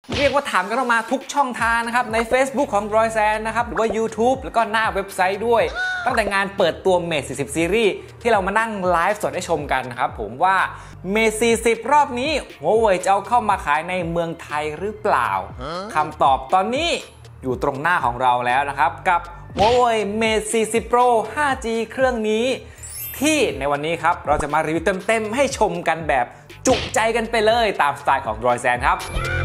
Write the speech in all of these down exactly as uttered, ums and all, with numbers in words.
เรียกว่าถามกันเข้ามาทุกช่องทางนะครับใน Facebook ของ Droid Zen นะครับหรือว่า YouTube แล้วก็หน้าเว็บไซต์ด้วยตั้งแต่งานเปิดตัว Mate สี่สิบ ซีรีส์ที่เรามานั่งไลฟ์สดให้ชมกันนะครับผมว่า Mate สี่สิบ รอบนี้หัวเว่ยจะเอาเข้ามาขายในเมืองไทยหรือเปล่าคำตอบตอนนี้อยู่ตรงหน้าของเราแล้วนะครับกับหัวเว่ย Mate สี่สิบ Pro ไฟว์จี เครื่องนี้ที่ในวันนี้ครับเราจะมารีวิวเต็มๆให้ชมกันแบบจุใจกันไปเลยตามสไตล์ของ Droid Zen ครับ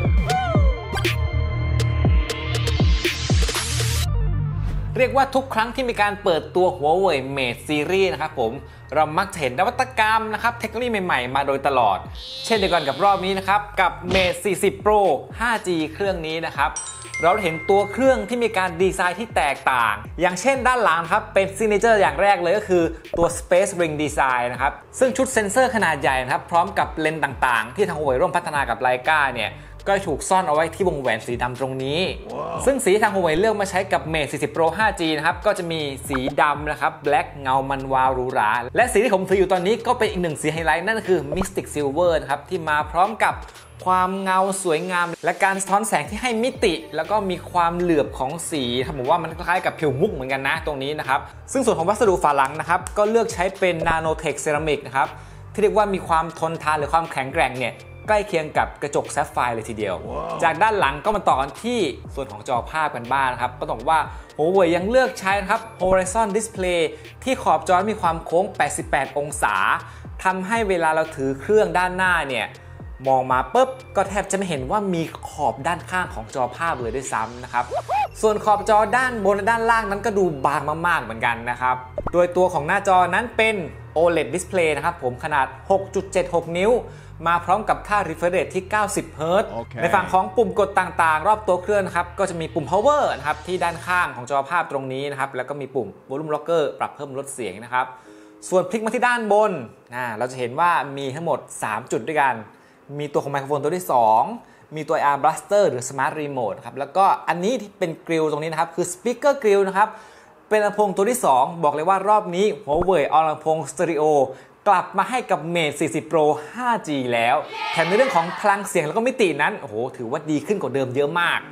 เรียกว่าทุกครั้งที่มีการเปิดตัวหัวเว่ย Mate ซีรีส์นะครับผมเรามักจะเห็นนวัตกรรมนะครับเทคโนโลยีใหม่ๆมาโดยตลอดเช่นเดียวกันกับรอบนี้นะครับกับ Mate สี่สิบ Pro ไฟว์จี เครื่องนี้นะครับเราเห็นตัวเครื่องที่มีการดีไซน์ที่แตกต่างอย่างเช่นด้านหลังครับเป็นซิกเนเจอร์อย่างแรกเลยก็คือตัว Space Ring Design นะครับซึ่งชุดเซ็นเซอร์ขนาดใหญ่นะครับพร้อมกับเลนส์ต่างๆที่ทางหัวเว่ยร่วมพัฒนากับไลกาเนี่ยก็ถูกซ่อนเอาไว้ที่วงแหวนสีดำตรงนี้ wow. ซึ่งสีทางหัวเว่ยเลือกมาใช้กับ Mate สี่สิบ Pro ไฟว์จี นะครับก็จะมีสีดำนะครับ Black เงามันวาวหรูหราและสีที่ผมถืออยู่ตอนนี้ก็เป็นอีกหนึ่งสีไฮไลท์นั่นก็คือ Mystic Silver นะครับที่มาพร้อมกับความเงาสวยงามและการสะท้อนแสงที่ให้มิติแล้วก็มีความเหลือบของสีผมว่ามันคล้ายกับผิวมุกเหมือนกันนะตรงนี้นะครับซึ่งส่วนของวัสดุฝาหลังนะครับก็เลือกใช้เป็น Nanotech Ceramic นะครับที่เรียกว่ามีความทนทานหรือความแข็งแกร่งเนี่ยใกล้เคียงกับกระจกแซฟไฟร์เลยทีเดียว wow. จากด้านหลังก็มาต่อกันที่ส่วนของจอภาพกันบ้างนะครับก็ต้องว่าหัวเว่ยยังเลือกใช้นะครับ Horizon Display ที่ขอบจอมีความโค้งแปดสิบแปดองศาทำให้เวลาเราถือเครื่องด้านหน้าเนี่ยมองมาปุ๊บก็แทบจะไม่เห็นว่ามีขอบด้านข้างของจอภาพเลยด้วยซ้ำนะครับส่วนขอบจอด้านบนและด้านล่างนั้นก็ดูบางมากๆเหมือนกันนะครับโดยตัวของหน้าจอนั้นเป็น โอ แอล อี ดี Display นะครับผมขนาด หกจุดเจ็ดหก นิ้วมาพร้อมกับค่า refresh rate ที่ เก้าสิบ เฮิร์ตซ์ okay. ในฝั่งของปุ่มกดต่างๆรอบตัวเครื่องนะครับก็จะมีปุ่ม power นะครับที่ด้านข้างของจอภาพตรงนี้นะครับแล้วก็มีปุ่ม volume rocker ปรับเพิ่มลดเสียงนะครับส่วนพลิกมาที่ด้านบนนะเราจะเห็นว่ามีทั้งหมดสามจุดด้วยกันมีตัวของไมโครโฟนตัวที่สองมีตัว Air Blaster หรือ Smart Remote ครับแล้วก็อันนี้ที่เป็นกริลตรงนี้นะครับคือ Speaker Grill นะครับเป็นลำโพงตัวที่สองบอกเลยว่ารอบนี้หัวเว่ยเอาลำโพงสเตอริโอกลับมาให้กับ Mate สี่สิบ Pro ไฟว์จี แล้วแถมในเรื่องของพลังเสียงแล้วก็มิตินั้นโอ้โหถือว่าดีขึ้นกว่าเดิมเยอะมาก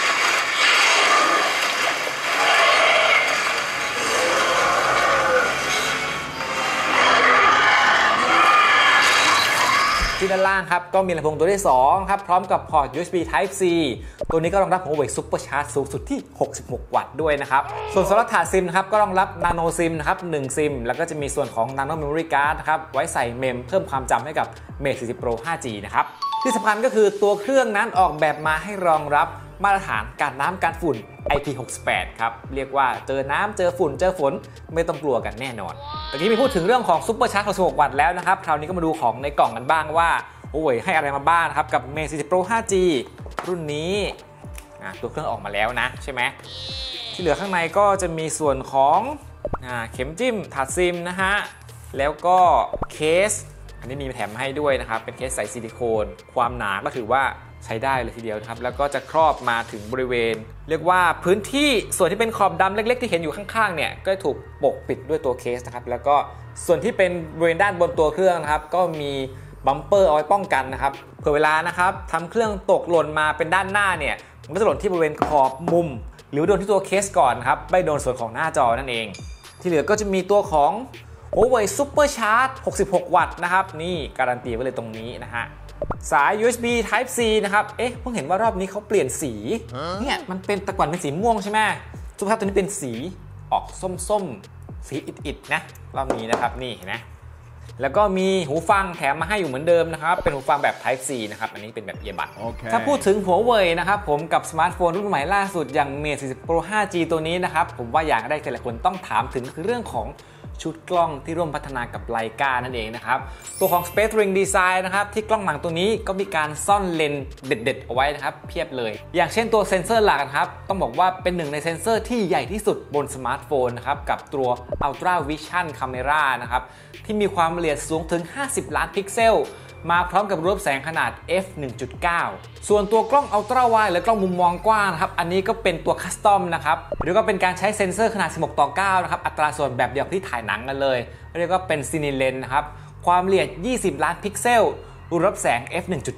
ที่ด้านล่างครับก็มีลำโพงตัวที่สองครับพร้อมกับพอร์ต ยู เอส บี Type C ตัวนี้ก็รองรับหัวเว่ย Super Charge สูงสุดที่หกสิบหกวัตต์ด้วยนะครับส่วนสล็อตถาดซิมนะครับก็รองรับ Nano SIM นะครับหนึ่งซิมแล้วก็จะมีส่วนของ Nano Memory Card นะครับไว้ใส่เมมเพิ่มความจำให้กับ Mate สี่สิบ Pro ไฟว์จี นะครับที่สำคัญก็คือตัวเครื่องนั้นออกแบบมาให้รองรับมาตรฐานการน้ำการฝุ่น ไอ พี หกสิบแปด ครับเรียกว่าเจอน้ำเจอฝุ่นเจอฝนไม่ต้องกลัวกันแน่นอนตะกี้มีพูดถึงเรื่องของ Super Charge หกสิบหกวัตต์แล้วนะครับคราวนี้ก็มาดูของในกล่องกันบ้างว่าโอ้ยให้อะไรมาบ้างครับกับ Mate สี่สิบ Pro ไฟว์จี รุ่นนี้ตัวเครื่องออกมาแล้วนะใช่ไหมที่เหลือข้างในก็จะมีส่วนของเข็มจิ้มถาดซิมนะฮะแล้วก็เคสอันนี้มีแถมให้ด้วยนะครับเป็นเคสใส่ซิลิโคนความหนาก็ถือว่าใช้ได้เลยทีเดียวนะครับแล้วก็จะครอบมาถึงบริเวณเรียกว่าพื้นที่ส่วนที่เป็นขอบดำเล็กๆที่เห็นอยู่ข้างๆเนี่ยก็ถูกปกปิดด้วยตัวเคสนะครับแล้วก็ส่วนที่เป็นบริเวณด้านบนตัวเครื่องนะครับก็มีบัมเปอร์เอาไว้ป้องกันนะครับเผื่อเวลานะครับทำเครื่องตกหล่นมาเป็นด้านหน้าเนี่ยมันก็จะหล่นที่บริเวณขอบมุมหรือโดนที่ตัวเคสก่อนครับไม่โดนส่วนของหน้าจอนั่นเองที่เหลือก็จะมีตัวของหัวเว่ย Super Charge หกสิบหกวัตต์นะครับนี่การันตีไว้เลยตรงนี้นะฮะสาย ยู เอส บี Type C นะครับเอ๊ะเพิ่งเห็นว่ารอบนี้เขาเปลี่ยนสีเนี่ยมันเป็นตะก่อนเป็นสีม่วงใช่ไหมสุภาพตัวนี้เป็นสีออกส้มๆสีอิดๆนะรอบนี้นะครับนี่เห็นไหมแล้วก็มีหูฟังแถมมาให้อยู่เหมือนเดิมนะครับเป็นหูฟังแบบ Type C นะครับอันนี้เป็นแบบเอียร์บัด okay. ถ้าพูดถึงหัวเว่ยนะครับผมกับสมาร์ทโฟนรุ่นใหม่ล่าสุดอย่าง Mate สี่สิบ Pro ไฟว์จี ตัวนี้นะครับผมว่าอย่างแรกที่หลายคนต้องถามถึงคือเรื่องของชุดกล้องที่ร่วมพัฒนากับไลกานั่นเองนะครับตัวของ Space Ring Design นะครับที่กล้องหลังตัวนี้ก็มีการซ่อนเลนส์เด็ดๆเอาไว้นะครับเพียบเลยอย่างเช่นตัวเซ็นเซอร์หลักนะครับต้องบอกว่าเป็นหนึ่งในเซ็นเซอร์ที่ใหญ่ที่สุดบนสมาร์ทโฟนนะครับกับตัว Ultra Vision Camera นะครับที่มีความละเอียดสูงถึงห้าสิบล้านพิกเซลมาพร้อมกับรูปแสงขนาด เอฟ หนึ่งจุดเก้า ส่วนตัวกล้อง Ultra Wide หรือกล้องมุมมองกว้างนะครับอันนี้ก็เป็นตัวคัสตอมนะครับหรือก็เป็นการใช้เซ็นเซอร์ขนาดสิบหกต่อเก้านะครับอัตราส่วนแบบเดียวที่ถ่ายหนังกันเลยเรียกว่าเป็นซีนิเลนนะครับความละเอียดยี่สิบล้านพิกเซลรูรับแสง เอฟ หนึ่งจุดแปด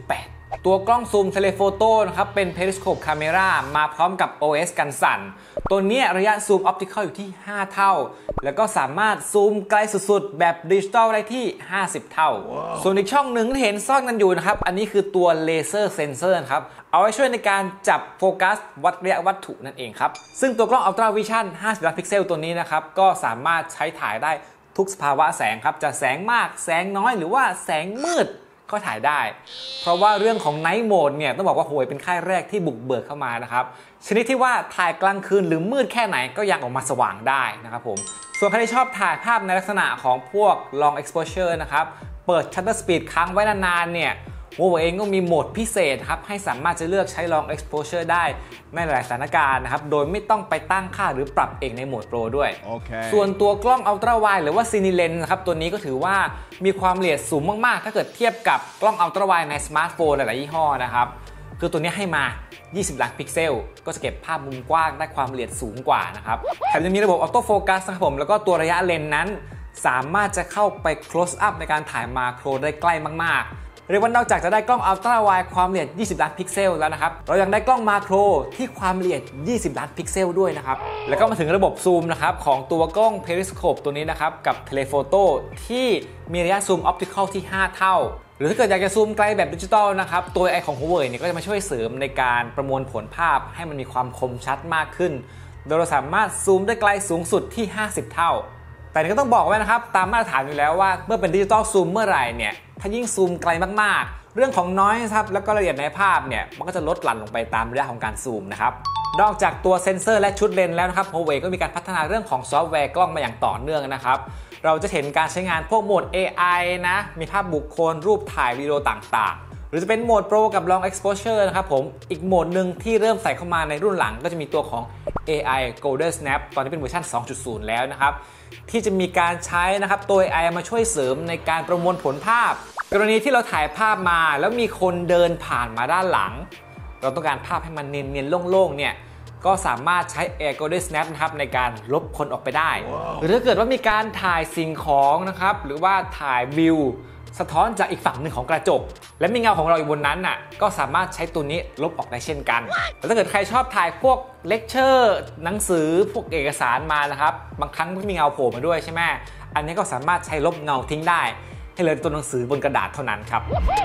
ตัวกล้องซูมเทเลโฟโต้นะครับเป็น Periscope Camera มาพร้อมกับ โอ เอส กันสั่นตัวนี้ระยะซูมออปติคอลอยู่ที่ห้าเท่าแล้วก็สามารถซูมไกลสุดๆแบบดิจิตอลได้ที่ห้าสิบเท่า wow. ส่วนอีกช่องหนึ่งที่เห็นซ่อนกันอยู่นะครับอันนี้คือตัวเลเซอร์เซนเซอร์ครับเอาไว้ช่วยในการจับโฟกัสวัดระยะวัตถุนั่นเองครับซึ่งตัวกล้อง Ultra Vision ห้าสิบล้านพิกเซลตัวนี้นะครับก็สามารถใช้ถ่ายได้ทุกสภาวะแสงครับจะแสงมากแสงน้อยหรือว่าแสงมืดก็ถ่ายได้เพราะว่าเรื่องของ Night Mode เนี่ยต้องบอกว่าโหยเป็นค่ายแรกที่บุกเบิกเข้ามานะครับชนิดที่ว่าถ่ายกลางคืนหรือมืดแค่ไหนก็ยังออกมาสว่างได้นะครับผมส่วนใครที่ชอบถ่ายภาพในลักษณะของพวก Long Exposure นะครับเปิด Shutter Speed ค้างไว้นานๆเนี่ยโว้เองก็มีโหมดพิเศษครับให้สามารถจะเลือกใช้ Long Exposure ได้ในหลายสถานการณ์นะครับโดยไม่ต้องไปตั้งค่าหรือปรับเองในโหมดโปรด้วย okay. ส่วนตัวกล้อง Ultra Wide หรือว่า Cine Lens นะครับตัวนี้ก็ถือว่ามีความละเอียดสูงมากๆถ้าเกิดเทียบกับกล้อง Ultra Wide ในสมาร์ทโฟนหลายๆยี่ห้อนะครับคือตัวนี้ให้มายี่สิบล้านพิกเซลก็จะเก็บภาพมุมกว้างได้ความละเอียดสูงกว่านะครับแถมยังมีระบบออโต้โฟกัสนะครับผมแล้วก็ตัวระยะเลนส์นั้นสามารถจะเข้าไป close up ในการถ่ายมาโครได้ใกล้มากๆเรียกว่านอกจากจะได้กล้อง Ultra Wide ความละเอียดยี่สิบล้านพิกเซลแล้วนะครับเรายังได้กล้องมาโครที่ความละเอียดยี่สิบล้านพิกเซลด้วยนะครับแล้วก็มาถึงระบบซูมนะครับของตัวกล้อง Periscope ตัวนี้นะครับกับ Telephoto ที่มีระยะซูมออปติคอลที่ห้าเท่าหรือถ้าเกิดอยากจะซูมไกลแบบดิจิตอลนะครับตัว เอ ไอ ของ Huawei เนี่ยก็จะมาช่วยเสริมในการประมวลผลภาพให้มันมีความคมชัดมากขึ้นโดยเราสามารถซูมได้ไกลสูงสุดที่ห้าสิบเท่าแต่นี่ก็ต้องบอกไว้นะครับตามมาตรฐานอยู่แล้วว่าเมื่อเป็นดิจิตอลซูมเมื่อไหร่เนี่ยถ้ายิ่งซูมไกลมากๆเรื่องของ noise ครับแล้วก็ละเอียดในภาพเนี่ยมันก็จะลดหลั่นลงไปตามระยะของการซูมนะครับนอกจากตัวเซ็นเซอร์และชุดเลนส์แล้วนะครับ Huawei ก็มีการพัฒนาเรื่องของซอฟต์แวร์กล้องมาอย่างต่อเนื่องนะครับเราจะเห็นการใช้งานพวกโหมด เอ ไอ นะมีภาพบุคคลรูปถ่ายวิดีโอต่างๆหรือจะเป็นโหมด Pro กับ Long Exposure นะครับผมอีกโหมดหนึ่งที่เริ่มใส่เข้ามาในรุ่นหลังก็จะมีตัวของ เอ ไอ Golden Snap ตอนนี้เป็นเวอร์ชัน สองจุดศูนย์ แล้วนะครับที่จะมีการใช้นะครับตัว เอ ไอ มาช่วยเสริมในการประมวลผลภาพกรณีที่เราถ่ายภาพมาแล้วมีคนเดินผ่านมาด้านหลังเราต้องการภาพให้มันเนียนๆโล่งๆเนี่ยก็สามารถใช้ เอ ไอ Golden Snap นะครับในการลบคนออกไปได้ wow. หรือถ้าเกิดว่ามีการถ่ายสิ่งของนะครับหรือว่าถ่ายวิวสะท้อนจากอีกฝั่งหนึ่งของกระจกและมีเงาของเราอยู่บนนั้นน่ะก็สามารถใช้ตัวนี้ลบออกได้เช่นกันแต่ถ้าเกิดใครชอบถ่ายพวกเลคเชอร์หนังสือพวกเอกสารมานะครับบางครั้งก็มีเงาโผล่มาด้วยใช่ไหมอันนี้ก็สามารถใช้ลบเงาทิ้งได้ให้เหลือตัวหนังสือบนกระดาษเท่านั้นครับ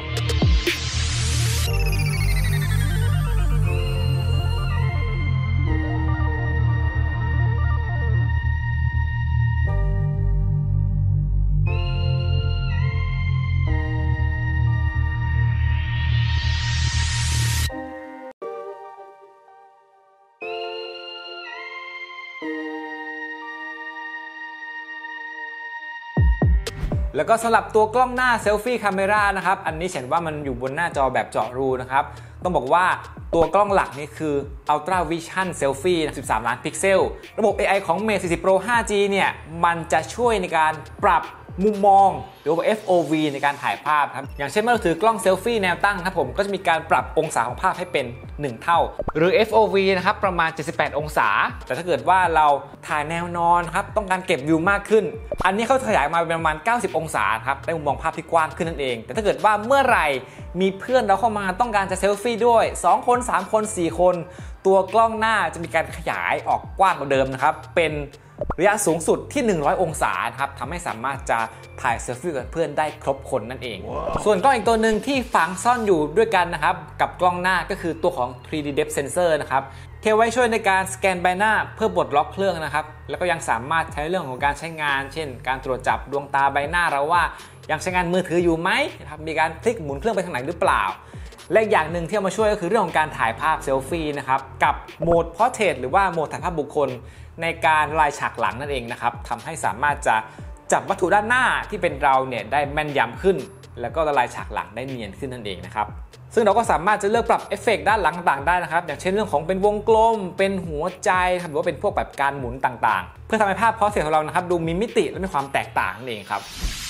แล้วก็สำหรับตัวกล้องหน้าเซลฟี่คาเมรานะครับอันนี้เห็นว่ามันอยู่บนหน้าจอแบบเจาะรูนะครับต้องบอกว่าตัวกล้องหลักนี่คือ Ultra Vision Selfie สิบสามล้านพิกเซลระบบ เอ ไอ ของ Mate สี่สิบ Pro ไฟว์จี เนี่ยมันจะช่วยในการปรับมุมมองหรือว่า เอฟ โอ วี ในการถ่ายภาพครับอย่างเช่นเมื่อเราถือกล้องเซลฟี่แนวตั้งครับผมก็จะมีการปรับองศาของภาพให้เป็นหนึ่งเท่าหรือ เอฟ โอ วี นะครับประมาณเจ็ดสิบแปดองศาแต่ถ้าเกิดว่าเราถ่ายแนวนอนครับต้องการเก็บวิวมากขึ้นอันนี้เขาขยายมาเป็นประมาณเก้าสิบองศาครับได้มุมมองภาพที่กว้างขึ้นนั่นเองแต่ถ้าเกิดว่าเมื่อไหร่มีเพื่อนเราเข้ามาต้องการจะเซลฟี่ด้วยสองคนสามคนสี่คนตัวกล้องหน้าจะมีการขยายออกกว้างกว่าเดิมนะครับเป็นระยะสูงสุดที่หนึ่งร้อยองศาครับทำให้สามารถจะถ่ายเซลฟี่กับเพื่อนได้ครบคนนั่นเอง wow. ส่วนกล้องอีกตัวหนึ่งที่ฝังซ่อนอยู่ด้วยกันนะครับกับกล้องหน้าก็คือตัวของ ทรี ดี Depth Sensor นะครับที่ไว้ช่วยในการสแกนใบหน้าเพื่อบดล็อกเครื่องนะครับแล้วก็ยังสามารถใช้เรื่องของการใช้งานเช่นการตรวจจับดวงตาใบหน้าเราว่ายังใช้งานมือถืออยู่ไหมนะครับมีการพลิกหมุนเครื่องไปทางไหนหรือเปล่าและอย่างหนึ่งที่เอามาช่วยก็คือเรื่องของการถ่ายภาพเซลฟี่นะครับกับโหมด Portrait หรือว่าโหมดถ่ายภาพบุคคลในการลายฉากหลังนั่นเองนะครับทำให้สามารถจะจับวัตถุด้านหน้าที่เป็นเราเนี่ยได้แม่นยำขึ้นแล้วก็ละลายฉากหลังได้เนียนขึ้นนั่นเองนะครับซึ่งเราก็สามารถจะเลือกปรับเอฟเฟกต์ด้านหลังต่างๆได้นะครับอย่างเช่นเรื่องของเป็นวงกลมเป็นหัวใจหรือว่าเป็นพวกแบบการหมุนต่างๆเพื่อทำให้ภาพ Portrait ของเรานะครับดูมีมิติและมีความแตกต่างนั่นเองครับ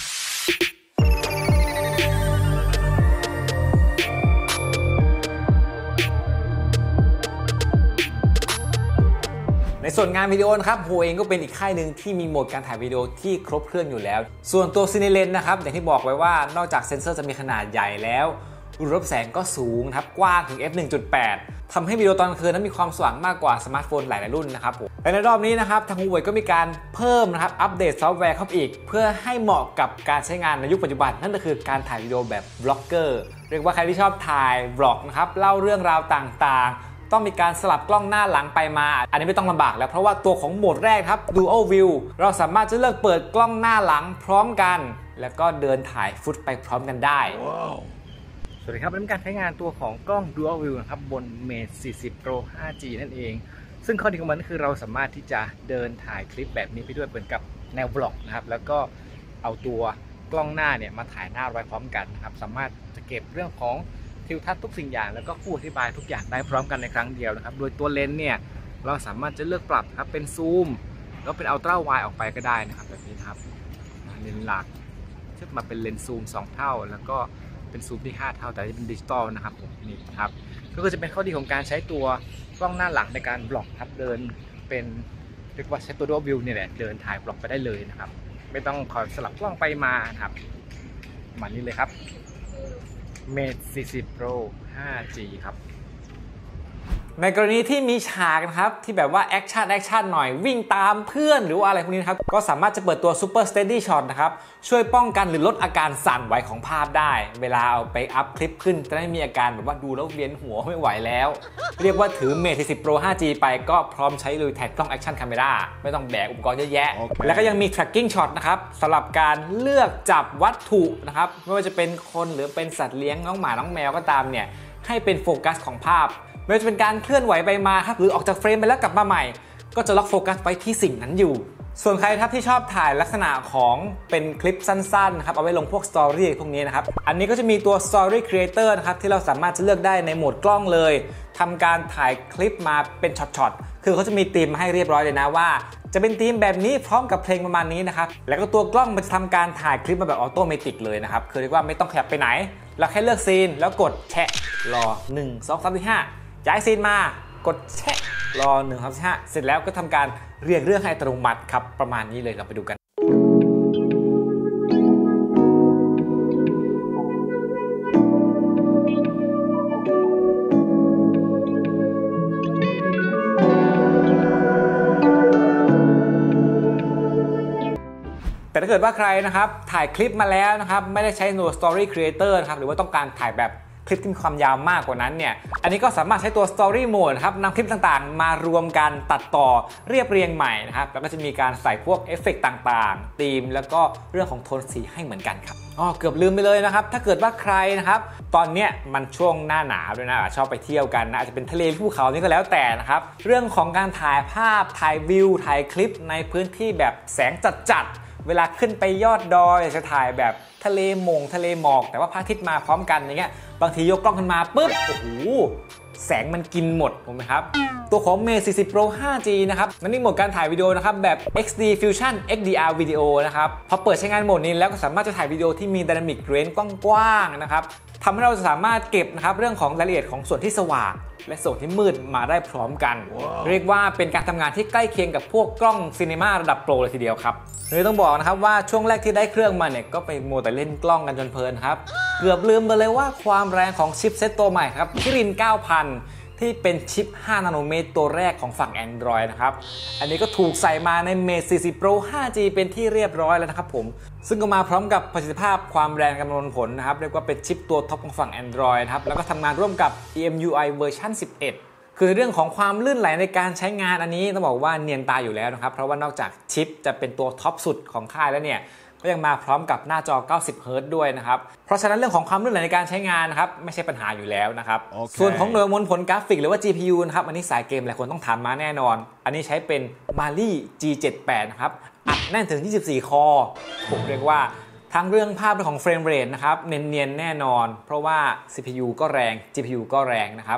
ในส่วนงานวิดีโอนะครับโฮเองก็เป็นอีกค่ายหนึ่งที่มีโหมดการถ่ายวิดีโอที่ครบเครื่องอยู่แล้วส่วนตัว Cine Lens นะครับอย่างที่บอกไว้ว่านอกจากเซ็นเซอร์จะมีขนาดใหญ่แล้วรูรับแสงก็สูงนะครับกว้างถึง เอฟ หนึ่งจุดแปด ทำให้วิดีโอตอนกลางคืนนั้นมีความสว่างมากกว่าสมาร์ทโฟนหลายๆรุ่นนะครับผมและในรอบนี้นะครับทาง Huawei ก็มีการเพิ่มนะครับอัปเดตซอฟต์แวร์เข้าไปอีกเพื่อให้เหมาะกับการใช้งานในยุคปัจจุบันนั่นก็คือการถ่ายวิดีโอแบบบล็อกเกอร์เรียกว่าใครที่ชอบถ่ายบล็อกนะครับเล่าเรื่องราวต่างๆต้องมีการสลับกล้องหน้าหลังไปมาอันนี้ไม่ต้องลำบากแล้วเพราะว่าตัวของโหมดแรกครับ Dual View เราสามารถจะเลือกเปิดกล้องหน้าหลังพร้อมกันแล้วก็เดินถ่ายฟุตไปพร้อมกันได้ wow. สวัสดีครับนี่เป็นการใช้งานตัวของกล้อง Dual View นะครับบน Mate สี่สิบ Pro ไฟว์จี นั่นเองซึ่งข้อดีของมันก็คือเราสามารถที่จะเดินถ่ายคลิปแบบนี้ไปด้วยเหมือนกับแนวบล็อกนะครับแล้วก็เอาตัวกล้องหน้าเนี่ยมาถ่ายหน้าไว้พร้อมกันนะครับสามารถจะเก็บเรื่องของทิวทัศน์ทุกสิ่งอย่างแล้วก็ผู้อธิบายทุกอย่างได้พร้อมกันในครั้งเดียวนะครับโดยตัวเลนส์เนี่ยเราสามารถจะเลือกปรับครับเป็นซูมแล้วเป็นอัลตร้าไวด์ออกไปก็ได้นะครับแบบนี้ครับเลนส์หลักขึ้นมาเป็นเลนส์ซูมสองเท่าแล้วก็เป็นซูมที่ห้าเท่าแต่ที่เป็นดิจิตอลนะครับผมนี่ครับก็จะเป็นข้อดีของการใช้ตัวกล้องหน้าหลังในการบล็อกครับเดินเป็นเรียกว่าใช้ตัว Dual View เนี่ยแหละเดินถ่ายบล็อกไปได้เลยนะครับไม่ต้องคอยสลับกล้องไปมาครับประมาณนี้เลยครับ Mate สี่สิบ Pro ไฟว์จี ครับในกรณีที่มีฉากนะครับที่แบบว่าแอคชั่นแอคชั่นหน่อยวิ่งตามเพื่อนหรือว่าอะไรพวกนี้นะครับก็สามารถจะเปิดตัว Super Steady Shot นะครับช่วยป้องกันหรือลดอาการสั่นไหวของภาพได้เวลาเอาไปอัพคลิปขึ้นจะได้มีอาการแบบว่าดูแล้วเวียนหัวไม่ไหวแล้วเรียกว่าถือ Mate สี่สิบ Pro ไฟว์จี ไปก็พร้อมใช้ลุยแท็กกล้อง Action Camera ไม่ต้องแบกอุปกรณ์เยอะแยะ okay. แล้วก็ยังมี Tracking Shot นะครับสำหรับการเลือกจับวัตถุนะครับไม่ว่าจะเป็นคนหรือเป็นสัตว์เลี้ยงน้องหมาน้องแมวก็ตามเนี่ยให้เป็นโฟกัสของภาพไม่ว่าจะเป็นการเคลื่อนไหวไปมาครับหรือออกจากเฟรมไปแล้วกลับมาใหม่ก็จะล็อกโฟกัสไว้ที่สิ่งนั้นอยู่ส่วนใครครับที่ชอบถ่ายลักษณะของเป็นคลิปสั้นๆนะครับเอาไว้ลงพวกสตอรี่พวกนี้นะครับอันนี้ก็จะมีตัว Story Creator นะครับที่เราสามารถจะเลือกได้ในโหมดกล้องเลยทำการถ่ายคลิปมาเป็นช็อตๆคือเขาจะมีธีมมาให้เรียบร้อยเลยนะว่าจะเป็นธีมแบบนี้พร้อมกับเพลงประมาณนี้นะครับแล้วก็ตัวกล้องมันจะทำการถ่ายคลิปมาแบบออโตเมติกเลยนะครับคือเรียกว่าไม่ต้องขยับไปไหนเราแค่เลือกซีนแล้วกดแชะรอหนึ่ง สอง สาม สี่ ห้าย้ายซีนมากดแชะรอหนึ่ง สอง สาม สี่ ห้าเสร็จแล้วก็ทำการเรียงเรื่องให้อัตโนมัติครับประมาณนี้เลยเราไปดูกันแต่ถ้าเกิดว่าใครนะครับถ่ายคลิปมาแล้วนะครับไม่ได้ใช้ตัว Story Creator นะครับหรือว่าต้องการถ่ายแบบคลิปที่มีความยาวมากกว่านั้นเนี่ยอันนี้ก็สามารถใช้ตัว Story Mode ครับนำคลิปต่างๆมารวมกันตัดต่อเรียบเรียงใหม่นะครับแล้วก็จะมีการใส่พวกเอฟเฟกต์ต่างๆธีมแล้วก็เรื่องของโทนสีให้เหมือนกันครับอ๋อเกือบลืมไปเลยนะครับถ้าเกิดว่าใครนะครับตอนเนี้ยมันช่วงหน้าหนาวด้วยนะชอบไปเที่ยวกันนะอาจจะเป็นทะเลภูเขานี่ก็แล้วแต่นะครับเรื่องของการถ่ายภาพถ่ายวิวถ่ายคลิปในพื้นที่แบบแสงจัดๆเวลาขึ้นไปยอดดอยจะถ่ายแบบทะเลหมงทะเลหมอกแต่ว่าพระอาทิตย์มาพร้อมกันอย่างเงี้ยบางทียกกล้องขึ้นมาปุ๊บโอ้โหแสงมันกินหมดถูกไหมครับตัวของ Mate สี่สิบ Pro ไฟว์จี นะครับนั่นนี่โหมดการถ่ายวิดีโอนะครับแบบ เอ็กซ์ ดี Fusion เอ็กซ์ ดี อาร์ Video นะครับพอเปิดใช้งานโหมดนี้แล้วก็สามารถจะถ่ายวิดีโอที่มี Dynamic Range กว้างๆนะครับทำให้เราสามารถเก็บนะครับเรื่องของรายละเอียดของส่วนที่สว่างและส่วนที่มืดมาได้พร้อมกัน wow. เรียกว่าเป็นการทำงานที่ใกล้เคียงกับพวกกล้องซีนีมาระดับโปรเลยทีเดียวครับเลยต้องบอกนะครับว่าช่วงแรกที่ได้เครื่องมาเนี่ยก็ไปโมแต่เล่นกล้องกันจนเพลินครับเกือบลืมไปเลยว่าความแรงของชิปเซตตัวใหม่ครับคิริน เก้าพัน ที่เป็นชิปห้านาโนเมตรตัวแรกของฝั่ง Android นะครับอันนี้ก็ถูกใส่มาใน Mate สี่สิบ Pro ไฟว์จี เป็นที่เรียบร้อยแล้วนะครับผมซึ่งก็มาพร้อมกับประสิทธิภาพความแรงกำนวณผลนะครับเรียกว่าเป็นชิปตัวท็อปของฝั่ง Android นะครับแล้วก็ทำงานร่วมกับ อี เอ็ม ยู ไอ เวอร์ชันสิบเอ็ดคือเรื่องของความลื่นไหลในการใช้งานอันนี้ต้องบอกว่าเนียนตาอยู่แล้วนะครับเพราะว่านอกจากชิปจะเป็นตัวท็อปสุดของค่ายแล้วเนี่ยก็ยังมาพร้อมกับหน้าจอ เก้าสิบ เฮิร์ตซ์ ด้วยนะครับเพราะฉะนั้นเรื่องของความลื่นไหลในการใช้งานนะครับไม่ใช่ปัญหาอยู่แล้วนะครับ okay. ส่วนของหน่วยประมวลผลกราฟิกหรือว่า จี พี ยู นะครับอันนี้สายเกมหลายคนต้องถามมาแน่นอนอันนี้ใช้เป็น Mali จี เจ็ดสิบแปด นะครับอัดแน่นถึงยี่สิบสี่คอผมเรียกว่าทั้งเรื่องภาพเรื่องของเฟรมเรทนะครับเนียนๆแน่นอนเพราะว่า ซี พี ยู ก็แรง จี พี ยู ก็แรงนะครับ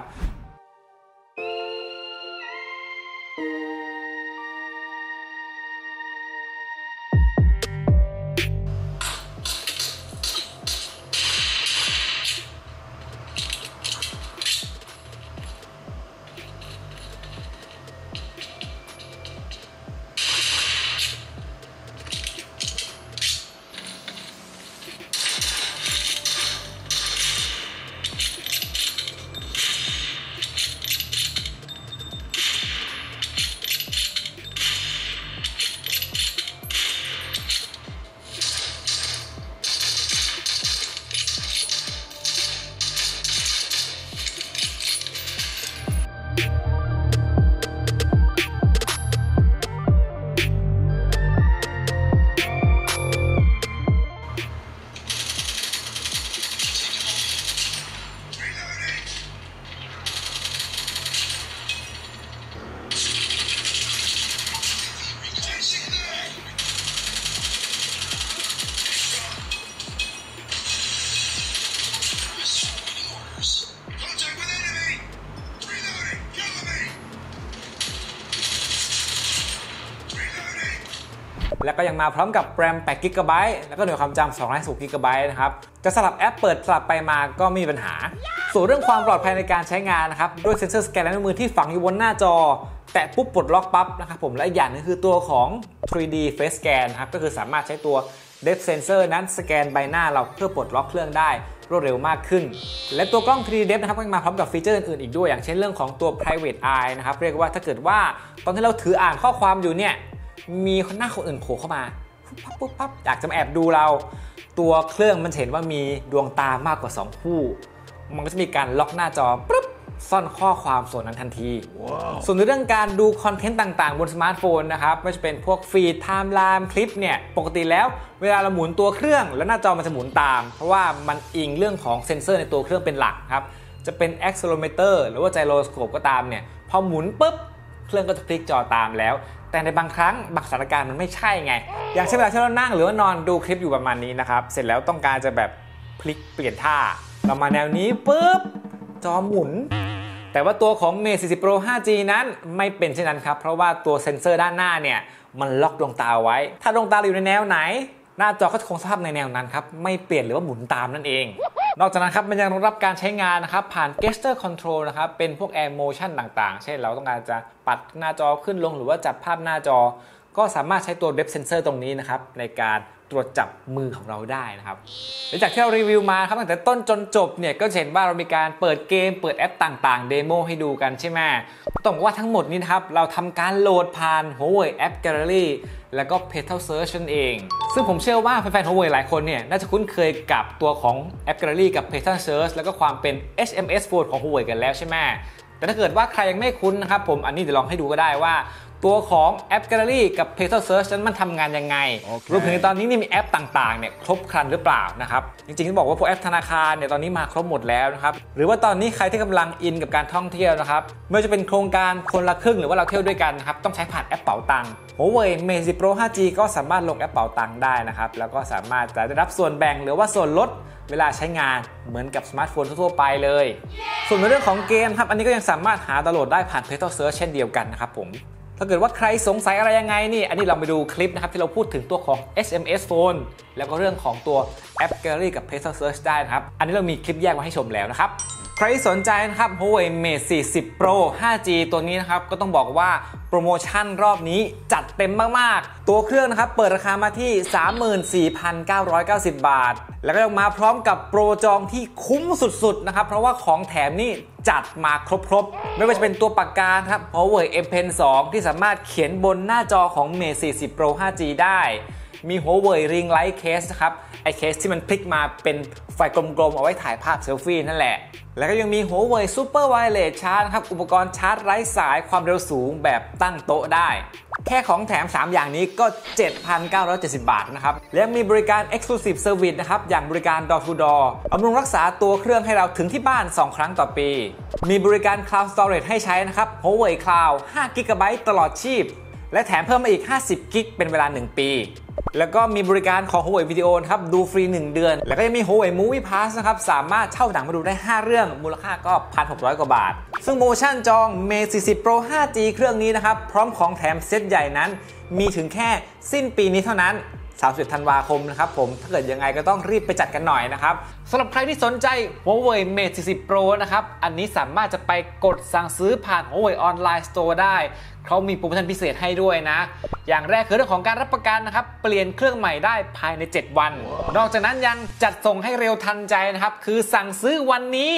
แล้วก็ยังมาพร้อมกับแรมแปดกิกะไบต์แล้วก็หน่วยความจำสองร้อยสิบหกกิกะไบต์นะครับจะสลับแอปเปิดสลับไปมาก็ไม่มีปัญหาส่วนเรื่องความปลอดภัยในการใช้งานนะครับด้วยเซ็นเซอร์สแกนลายนิ้วมือที่ฝังอยู่บนหน้าจอแตะปุ๊บปลดล็อกปั๊บนะครับผมและอีกอย่างนึงคือตัวของ ทรี ดี Face Scan ครับก็คือสามารถใช้ตัว Depth Sensor นั้นสแกนใบหน้าเราเพื่อปลดล็อกเครื่องได้รวดเร็วมากขึ้นและตัวกล้อง ทรี ดี Depth นะครับก็มาพร้อมกับฟีเจอร์อื่นๆอีกด้วยอย่างเช่นเรื่องของตัว Private Eye นะครับเรียกว่าถ้าเกิดว่าตอนที่เราถืออ่านข้อความอยู่เนี่ยมีหน้าคนอื่นโผล่เข้ามาปั๊บปุ๊บปั๊บอยากจะมาแอบดูเราตัวเครื่องมันเห็นว่ามีดวงตามากกว่าสองคู่มันก็จะมีการล็อกหน้าจอปุ๊บซ่อนข้อความส่วนนั้นทันที wow. ส่วนในเรื่องการดูคอนเทนต์ต่างๆบนสมาร์ทโฟนนะครับไม่ว่าจะเป็นพวกฟีดไทม์ไลน์คลิปเนี่ยปกติแล้วเวลาเราหมุนตัวเครื่องแล้วหน้าจอมันจะหมุนตามเพราะว่ามันอิงเรื่องของเซ็นเซอร์ในตัวเครื่องเป็นหลักครับจะเป็น accelerometer หรือว่า gyroscope ก็ตามเนี่ยพอหมุนปุ๊บเครื่องก็จะพลิกจอตามแล้วแต่ในบางครั้งบางสถานการณ์มันไม่ใช่ไงอย่างเช่นเวลาที่เรานั่งหรือว่านอนดูคลิปอยู่ประมาณนี้นะครับเสร็จแล้วต้องการจะแบบพลิกเปลี่ยนท่าเรามาแนวนี้ปุ๊บจอหมุนแต่ว่าตัวของ Mate สี่สิบ Pro ไฟว์จี นั้นไม่เป็นเช่นนั้นครับเพราะว่าตัวเซ็นเซอร์ด้านหน้าเนี่ยมันล็อกดวงตาไว้ถ้าดวงตาอยู่ในแนวไหนหน้าจอก็จะคงสภาพในแนวนั้นครับไม่เปลี่ยนหรือว่าหมุนตามนั่นเองนอกจากนั้นครับมันยังรองรับการใช้งานนะครับผ่าน Gesture Control นะครับเป็นพวก Air Motion ต่างๆเช่นเราต้องการจะปัดหน้าจอขึ้นลงหรือว่าจับภาพหน้าจอก็สามารถใช้ตัว Depth Sensor ตรงนี้นะครับในการตรวจจับมือของเราได้นะครับหลังจากที่เรารีวิวมาครับตั้งแต่ต้นจนจบเนี่ยก็เห็นว่าเรามีการเปิดเกมเปิดแอปต่างๆเดโมให้ดูกันใช่ไหมต้องบอกว่าทั้งหมดนี้นะครับเราทำการโหลดผ่าน Huawei App Gallery แล้วก็ Petal Search นั่นเองซึ่งผมเชื่อว่าแฟนๆ Huawei หลายคนเนี่ยน่าจะคุ้นเคยกับตัวของ App Gallery กับ Petal Search แล้วก็ความเป็น เอช เอ็ม เอส Phone ของ Huawei กันแล้วใช่ไหมแต่ถ้าเกิดว่าใครยังไม่คุ้นนะครับผมอันนี้เดี๋ยวลองให้ดูก็ได้ว่าตัวของแอป Gallery กับ Petal Search นั้นมันทำงานยังไง okay. รวมถึงตอนนี้นี่มีแอปต่างๆเนี่ยครบครันหรือเปล่านะครับจริงๆต้องบอกว่าพวกแอปธนาคารเนี่ยตอนนี้มาครบหมดแล้วนะครับหรือว่าตอนนี้ใครที่กำลังอินกับการท่องเที่ยวนะครับไม่ว่าจะเป็นโครงการคนละครึ่งหรือว่าเราเที่ยวด้วยกันนะครับต้องใช้ผ่านแอปเป๋าตังค์ Huawei Mate สี่สิบ Pro ไฟว์จี ก็สามารถลงแอปเป๋าตังค์ได้นะครับแล้วก็สามารถจะได้รับส่วนแบ่งหรือว่าส่วนลดเวลาใช้งานเหมือนกับสมาร์ทโฟนทั่วไปเลย yeah. ส่วนในเรื่องของเกมครับอันนี้ก็ยังสามารถหาดาวน์โหลดได้ผ่าน Petal Search เช่นเดียวกันนะครับผมถ้าเกิดว่าใครสงสัยอะไรยังไงนี่อันนี้เราไปดูคลิปนะครับที่เราพูดถึงตัวของ เอช เอ็ม เอส Phone แล้วก็เรื่องของตัวแอป Gallery กับ Petal Search ได้นะครับอันนี้เรามีคลิปแยกมาให้ชมแล้วนะครับใครสนใจนะครับ Huawei Mate สี่สิบ Pro ไฟว์จี ตัวนี้นะครับก็ต้องบอกว่าโปรโมชั่นรอบนี้จัดเต็มมากๆตัวเครื่องนะครับเปิดราคามาที่ สามหมื่นสี่พันเก้าร้อยเก้าสิบ บาทแล้วก็ยังมาพร้อมกับโปรจองที่คุ้มสุดๆนะครับเพราะว่าของแถมนี่จัดมาครบๆไม่ว่าจะเป็นตัวปากกาครับ Huawei M Pen สอง ที่สามารถเขียนบนหน้าจอของ Mate สี่สิบ Pro ไฟว์จี ได้มี Huawei Ring Light Case นะครับไอเคสที่มันพลิกมาเป็นไฟกลมๆเอาไว้ถ่ายภาพเซลฟี่นั่นแหละแล้วก็ยังมี Huawei Super Wireless Charge ครับอุปกรณ์ชาร์จไร้สายความเร็วสูงแบบตั้งโต๊ะได้แค่ของแถมสามอย่างนี้ก็ เจ็ดพันเก้าร้อยเจ็ดสิบ บาทนะครับและมีบริการ Exclusive Service นะครับอย่างบริการ Door to Door บำรุงรักษาตัวเครื่องให้เราถึงที่บ้านสองครั้งต่อปีมีบริการ Cloud Storage ให้ใช้นะครับ Huawei Cloud ห้ากิกะไบต์ ตลอดชีพและแถมเพิ่มมาอีกห้าสิบกิกเป็นเวลาหนึ่งปีแล้วก็มีบริการของ Huawei Video นะครับดูฟรีหนึ่งเดือนแล้วก็ยังมี Huawei Movie Pass นะครับสามารถเช่าหนังมาดูได้ห้าเรื่องมูลค่าก็ หนึ่งพันหกร้อย กว่าบาทซึ่งโปรโมชั่นจอง Mate สี่สิบ Pro ไฟว์จี เครื่องนี้นะครับพร้อมของแถมเซตใหญ่นั้นมีถึงแค่สิ้นปีนี้เท่านั้นสามสิบธันวาคมนะครับผมถ้าเกิดยังไงก็ต้องรีบไปจัดกันหน่อยนะครับสำหรับใครที่สนใจ Huawei Mate สี่สิบ Pro นะครับอันนี้สามารถจะไปกดสั่งซื้อผ่าน Huawei Online Store ได้เขามีโปรโมชั่นพิเศษให้ด้วยนะอย่างแรกคือเรื่องของการรับประกันนะครับเปลี่ยนเครื่องใหม่ได้ภายในเจ็ดวันนอกจากนั้นยังจัดส่งให้เร็วทันใจนะครับคือสั่งซื้อวันนี้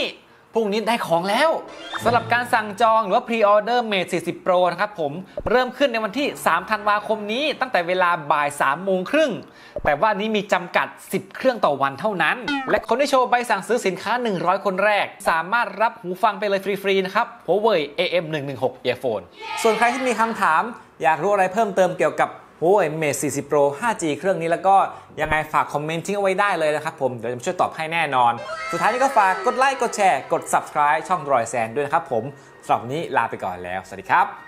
พรุ่งนี้ได้ของแล้วสำหรับการสั่งจองหรือว่า Pre-order Mate สี่สิบ Pro นะครับผมเริ่มขึ้นในวันที่สามธันวาคมนี้ตั้งแต่เวลาบ่ายสามโมงครึ่งแต่ว่านี้มีจำกัดสิบเครื่องต่อวันเท่านั้นและคนที่โชว์ใบสั่งซื้อสินค้าหนึ่งร้อยคนแรกสามารถรับหูฟังไปเลยฟรีๆนะครับ Huawei เอ เอ็ม หนึ่งหนึ่งหก Earphone ส่วนใครที่มีคำถามอยากรู้อะไรเพิ่มเติมเกี่ยวกับHuawei Mate สี่สิบ Pro ไฟว์จี เครื่องนี้แล้วก็ยังไงฝากคอมเมนต์ทิ้งเอาไว้ได้เลยนะครับผมเดี๋ยวจะช่วยตอบให้แน่นอนสุดท้ายนี้ก็ฝากกดไลค์กดแชร์กด Subscribe ช่องรอยแซนด้วยนะครับผมสำหรับวันนี้ลาไปก่อนแล้วสวัสดีครับ